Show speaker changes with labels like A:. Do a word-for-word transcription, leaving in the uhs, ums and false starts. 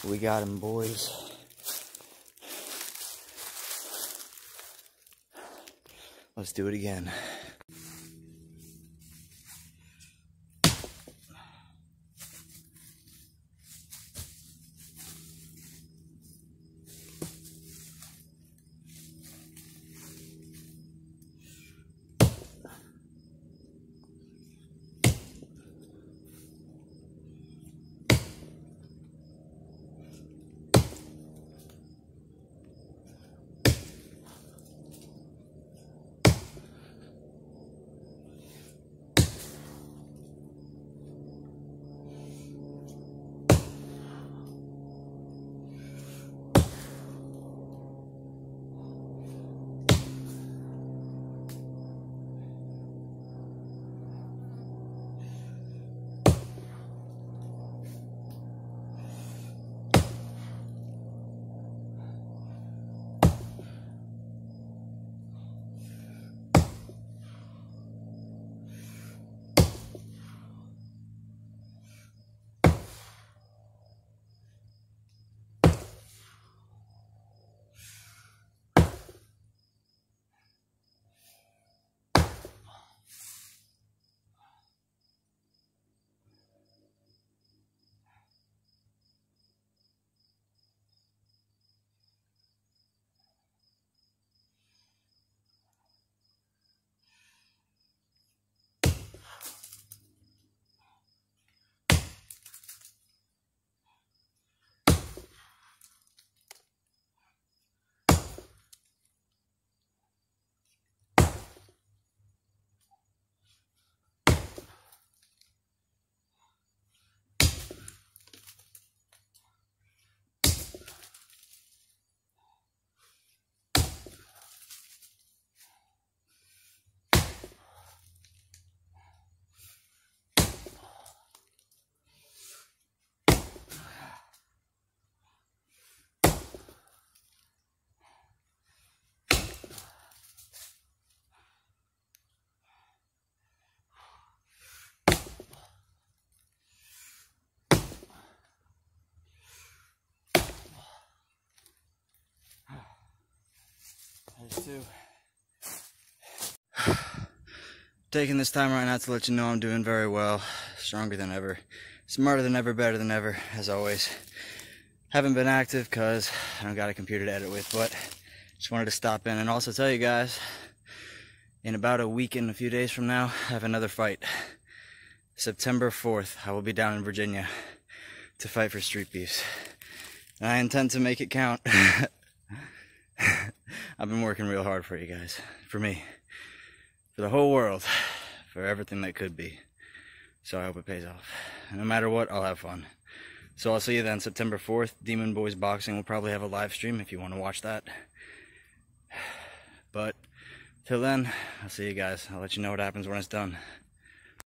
A: We got him, boys. Let's do it again. Two. Taking this time right now to let you know I'm doing very well, stronger than ever, smarter than ever, better than ever, as always. Haven't been active because I don't got a computer to edit with, but just wanted to stop in and also tell you guys, in about a week and a few days from now, I have another fight. September fourth, I will be down in Virginia to fight for Street Beefs. And I intend to make it count. I've been working real hard for you guys, for me, for the whole world, for everything that could be. So I hope it pays off. And no matter what, I'll have fun. So I'll see you then, September fourth. Demon Boys Boxing will probably have a live stream if you want to watch that. But till then, I'll see you guys. I'll let you know what happens when it's done.